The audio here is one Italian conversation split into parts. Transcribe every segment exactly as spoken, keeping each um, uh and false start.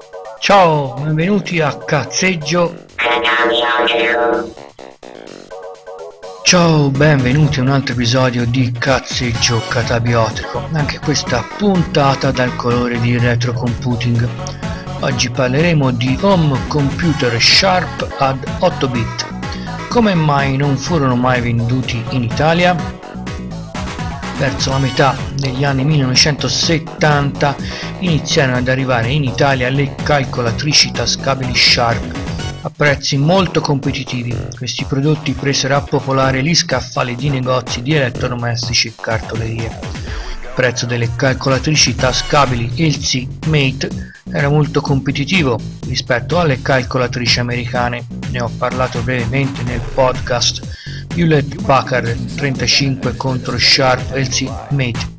Ciao, benvenuti a Cazzeggio. Ciao, benvenuti a un altro episodio di Cazzeggio Catabiotico, anche questa puntata dal colore di retro computing. Oggi parleremo di home computer Sharp ad otto bit. Come mai non furono mai venduti in Italia? Verso la metà degli anni millenovecentosettanta iniziarono ad arrivare in Italia le calcolatrici tascabili Sharp a prezzi molto competitivi. Questi prodotti presero a popolare gli scaffali di negozi di elettrodomestici e cartolerie. Il prezzo delle calcolatrici tascabili L C Mate era molto competitivo rispetto alle calcolatrici americane. Ne ho parlato brevemente nel podcast Hewlett Packard trentacinque contro Sharp L C Mate.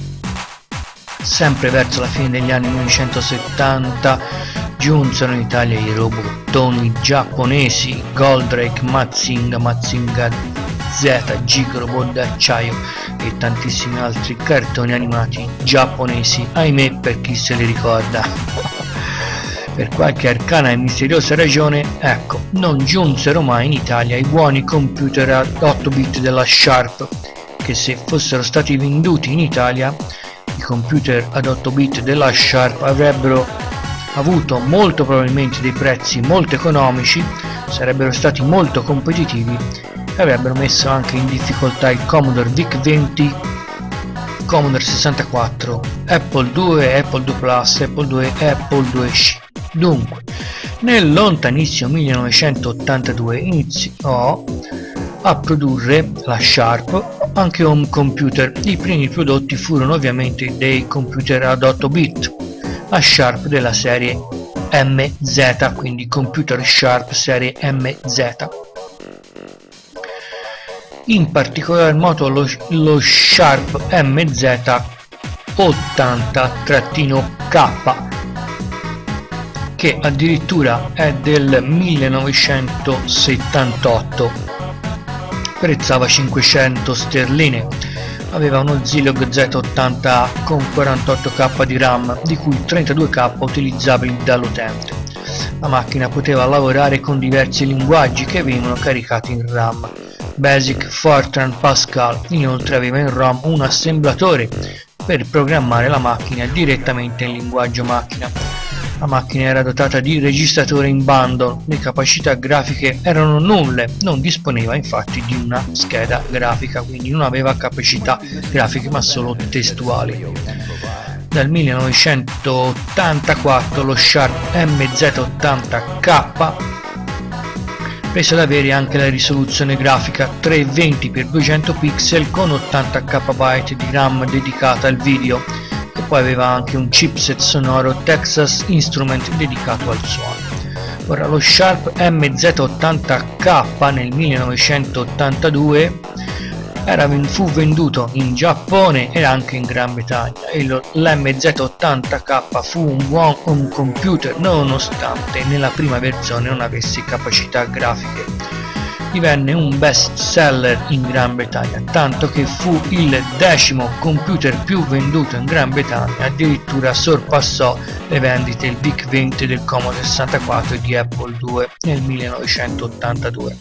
Sempre verso la fine degli anni millenovecentosettanta giunsero in Italia i robottoni giapponesi Goldrake, Mazinga, Mazinga Z, Gigrobot d'acciaio e tantissimi altri cartoni animati giapponesi, ahimè per chi se li ricorda. Per qualche arcana e misteriosa ragione, ecco, non giunsero mai in Italia i buoni computer ad otto bit della Sharp, che se fossero stati venduti in Italia, i computer ad otto bit della Sharp avrebbero avuto molto probabilmente dei prezzi molto economici, sarebbero stati molto competitivi e avrebbero messo anche in difficoltà il Commodore VIC venti, Commodore sessantaquattro, Apple due, Apple due Plus, Apple due e Apple due C. Dunque, nel lontanissimo millenovecentottantadue iniziò a produrre la Sharp anche home computer. I primi prodotti furono ovviamente dei computer ad otto bit, la Sharp della serie M Z, quindi computer Sharp serie M Z. In particolar modo lo, lo Sharp M Z ottanta K, che addirittura è del millenovecentosettantotto, prezzava cinquecento sterline, aveva uno Zilog Z ottanta A con quarantotto K di RAM, di cui trentadue K utilizzabili dall'utente. La macchina poteva lavorare con diversi linguaggi che venivano caricati in RAM, Basic, Fortran, Pascal. Inoltre aveva in ROM un assemblatore per programmare la macchina direttamente in linguaggio macchina. La macchina era dotata di registratore in bundle, le capacità grafiche erano nulle, non disponeva infatti di una scheda grafica, quindi non aveva capacità grafiche ma solo testuali. Dal millenovecentottantaquattro lo Sharp M Z ottanta K prese ad avere anche la risoluzione grafica trecentoventi per duecento pixel con ottanta kilobyte di RAM dedicata al video, e poi aveva anche un chipset sonoro Texas Instrument dedicato al suono. Ora, lo Sharp M Z ottanta K nel millenovecentottantadue era, fu venduto in Giappone e anche in Gran Bretagna, e l'M Z ottanta K fu un buon home computer nonostante nella prima versione non avesse capacità grafiche. Divenne un best seller in Gran Bretagna, tanto che fu il decimo computer più venduto in Gran Bretagna, addirittura sorpassò le vendite del VIC venti, del Commodore sessantaquattro e di Apple due nel millenovecentottantadue.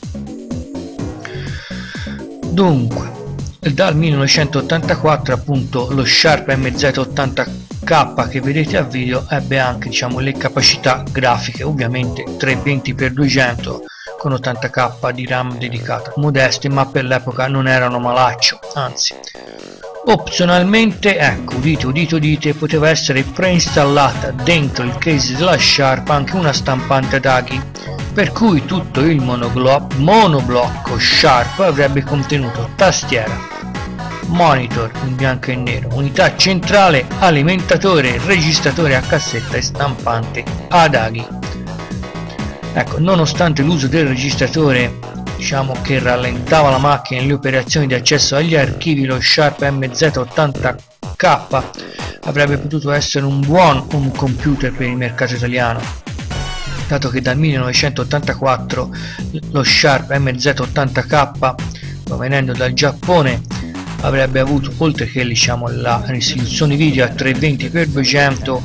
Dunque, dal millenovecentottantaquattro appunto lo Sharp M Z ottanta K che vedete a video ebbe anche, diciamo, le capacità grafiche, ovviamente trecentoventi per duecento con ottanta K di RAM dedicata, modeste ma per l'epoca non erano malaccio, anzi. Opzionalmente, ecco, udite udite udite, poteva essere preinstallata dentro il case della Sharp anche una stampante ad aghi, per cui tutto il monoblocco Sharp avrebbe contenuto tastiera, monitor in bianco e nero, unità centrale, alimentatore, registratore a cassetta e stampante ad aghi. Ecco, nonostante l'uso del registratore, diciamo, che rallentava la macchina nelle operazioni di accesso agli archivi, lo Sharp M Z ottanta K avrebbe potuto essere un buon home computer per il mercato italiano, dato che dal millenovecentottantaquattro lo Sharp M Z ottanta K, provenendo dal Giappone, avrebbe avuto, oltre che, diciamo, la risoluzione video a trecentoventi per duecento,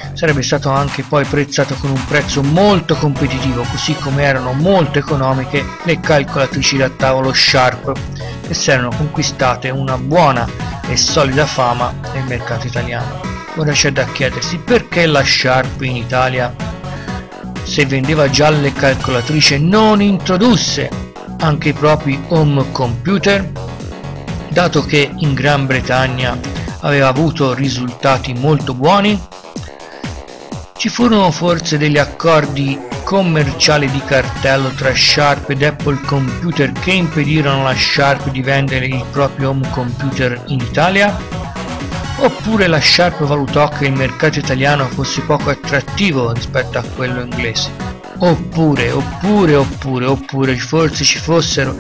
sarebbe stato anche poi prezzato con un prezzo molto competitivo, così come erano molto economiche le calcolatrici da tavolo Sharp, che si erano conquistate una buona e solida fama nel mercato italiano. Ora c'è da chiedersi perché la Sharp in Italia, se vendeva già le calcolatrici, non introdusse anche i propri home computer, dato che in Gran Bretagna aveva avuto risultati molto buoni. Ci furono forse degli accordi commerciali di cartello tra Sharp ed Apple Computer che impedirono alla Sharp di vendere il proprio home computer in Italia? Oppure la Sharp valutò che il mercato italiano fosse poco attrattivo rispetto a quello inglese? Oppure, oppure, oppure, oppure forse ci fossero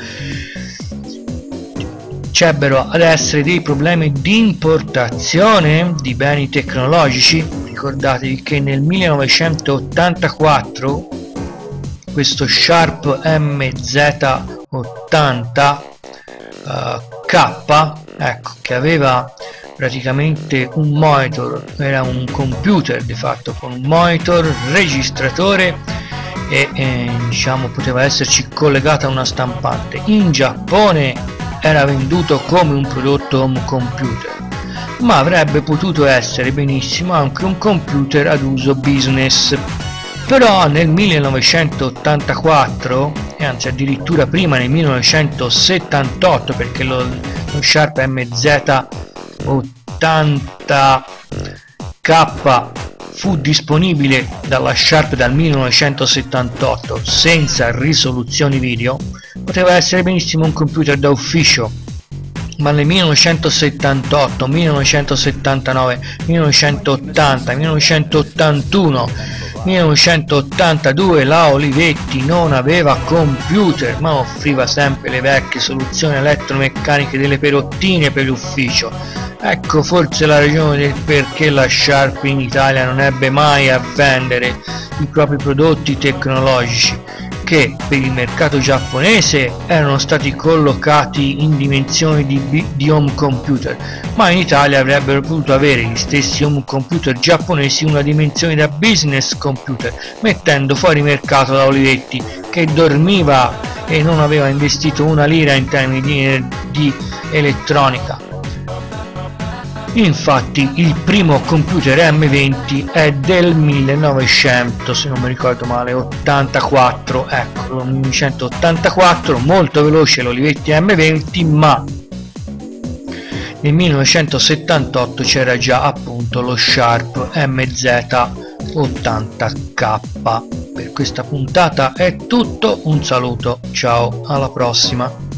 c'ebbero ad essere dei problemi di importazione di beni tecnologici. Ricordatevi che nel millenovecentottantaquattro questo Sharp M Z ottanta uh, K, ecco, che aveva praticamente un monitor, era un computer di fatto con un monitor, registratore e eh, diciamo poteva esserci collegata a una stampante. In Giappone era venduto come un prodotto home computer, ma avrebbe potuto essere benissimo anche un computer ad uso business. Però nel millenovecentottantaquattro, e anzi addirittura prima nel millenovecentosettantotto, perché lo, lo Sharp M Z ottanta K fu disponibile dalla Sharp dal millenovecentosettantotto senza risoluzioni video, poteva essere benissimo un computer da ufficio. Ma nel millenovecentosettantotto, millenovecentosettantanove, millenovecentottanta, millenovecentottantuno, millenovecentottantadue la Olivetti non aveva computer, ma offriva sempre le vecchie soluzioni elettromeccaniche delle perottine per l'ufficio. Ecco forse la ragione del perché la Sharp in Italia non ebbe mai a vendere i propri prodotti tecnologici, che per il mercato giapponese erano stati collocati in dimensioni di, di home computer, ma in Italia avrebbero potuto avere gli stessi home computer giapponesi una dimensione da business computer, mettendo fuori mercato la Olivetti, che dormiva e non aveva investito una lira in termini di, di elettronica. Infatti il primo computer M venti è del millenovecento, se non mi ricordo male, ottantaquattro, ecco, millenovecentottantaquattro, molto veloce l'Olivetti M venti, ma nel millenovecentosettantotto c'era già appunto lo Sharp M Z ottanta K. Per questa puntata è tutto, un saluto, ciao, alla prossima.